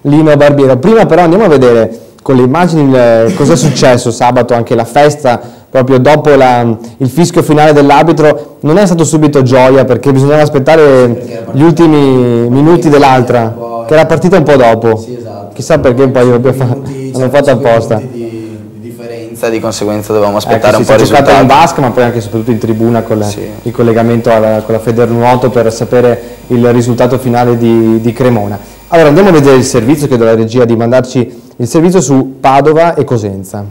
Lino Barbiero. Prima però andiamo a vedere con le immagini cosa è successo sabato, anche la festa proprio dopo il fischio finale dell'arbitro. Non è stato subito gioia perché bisognava aspettare gli ultimi minuti dell'altra, che era partita un po' dopo. Sì, esatto. Chissà perché poi l'hanno fatto apposta. Di conseguenza dovevamo aspettare un po' il risultato. Si è giocato in basca, ma poi anche soprattutto in tribuna con il collegamento con la Federnuoto per sapere il risultato finale di Cremona. Allora andiamo a vedere il servizio, chiedo alla regia di mandarci il servizio su Padova e Cosenza.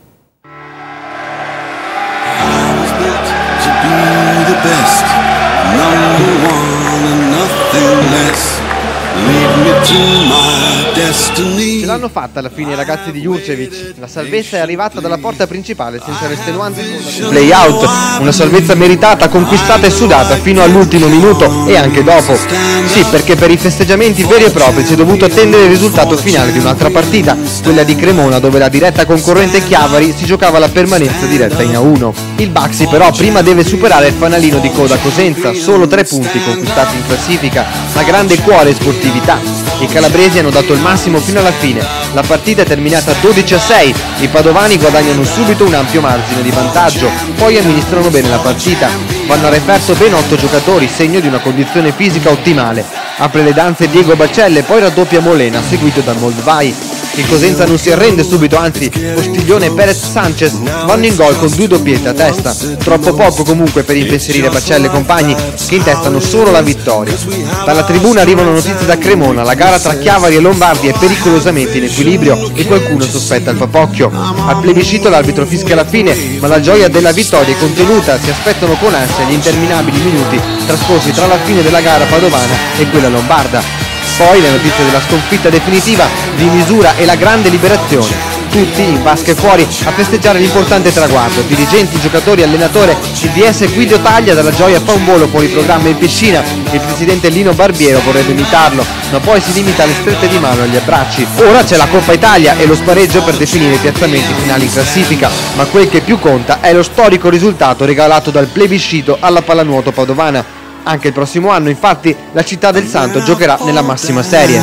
Ce l'hanno fatta alla fine i ragazzi di Jurcevic, la salvezza è arrivata dalla porta principale senza l'estenuante play out, una salvezza meritata, conquistata e sudata fino all'ultimo minuto e anche dopo. Sì, perché per i festeggiamenti veri e propri si è dovuto attendere il risultato finale di un'altra partita, quella di Cremona, dove la diretta concorrente Chiavari si giocava la permanenza diretta in A1. Il Baxi però prima deve superare il fanalino di coda Cosenza, solo 3 punti conquistati in classifica, ma grande cuore e sportività. I calabresi hanno dato il massimo fino alla fine, la partita è terminata 12-6, i padovani guadagnano subito un ampio margine di vantaggio, poi amministrano bene la partita, vanno a referto ben 8 giocatori, segno di una condizione fisica ottimale. Apre le danze Diego Bacelle, poi raddoppia Molena, seguito da Moldvai. Il Cosenza non si arrende subito, anzi Postiglione e Perez Sanchez vanno in gol con 2 doppiette a testa, troppo poco comunque per impensierire Bacelle e compagni che intestano solo la vittoria. Dalla tribuna arrivano notizie da Cremona, la gara tra Chiavari e Lombardi è pericolosamente in equilibrio e qualcuno sospetta il papocchio. Al plebiscito l'arbitro fischia la fine, ma la gioia della vittoria è contenuta, si aspettano con ansia gli interminabili minuti trascorsi tra la fine della gara padovana e quella lombarda. Poi le notizie della sconfitta definitiva, di misura e la grande liberazione. Tutti, in vasca e fuori, a festeggiare l'importante traguardo. Dirigenti, giocatori, allenatore, il DS Guido Taglia dalla gioia fa un volo fuori programma in piscina. Il presidente Lino Barbiero vorrebbe imitarlo, ma poi si limita alle strette di mano e agli abbracci. Ora c'è la Coppa Italia e lo spareggio per definire i piazzamenti finali in classifica, ma quel che più conta è lo storico risultato regalato dal plebiscito alla pallanuoto padovana. Anche il prossimo anno, infatti, la città del Santo giocherà nella massima serie.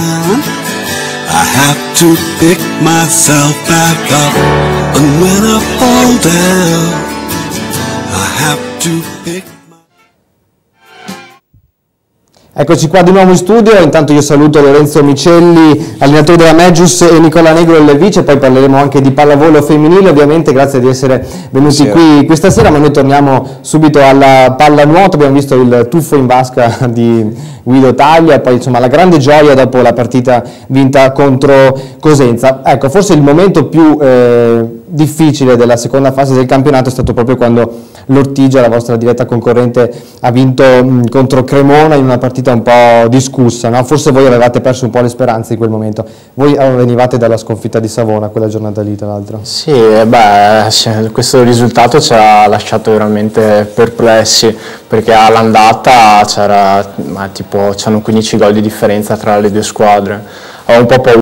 Eccoci qua di nuovo in studio, intanto io saluto Lorenzo Micelli, allenatore della Meggius, e Nicola Negro, il vice, poi parleremo anche di pallavolo femminile ovviamente, grazie di essere venuti qui questa sera, ma noi torniamo subito alla pallanuoto. Abbiamo visto il tuffo in vasca di Guido Taglia, poi insomma la grande gioia dopo la partita vinta contro Cosenza. Ecco, forse il momento più difficile della seconda fase del campionato è stato proprio quando l'Ortigia, la vostra diretta concorrente, ha vinto contro Cremona in una partita un po' discussa, no? Forse voi avevate perso un po' le speranze in quel momento. Voi venivate dalla sconfitta di Savona quella giornata lì, tra l'altro. Sì, questo risultato ci ha lasciato veramente perplessi, perché all'andata c'erano 15 gol di differenza tra le due squadre. Avevo un po' paura